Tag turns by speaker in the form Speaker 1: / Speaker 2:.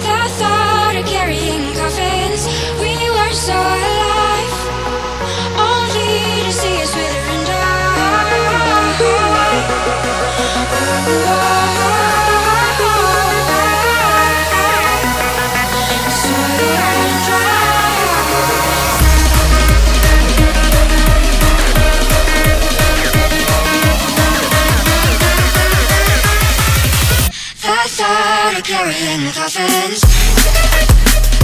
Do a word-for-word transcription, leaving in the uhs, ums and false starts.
Speaker 1: The thought of carrying coffins, we were so alive, only to see us wither and die. Soiled and dry. The thought of carrying coffins.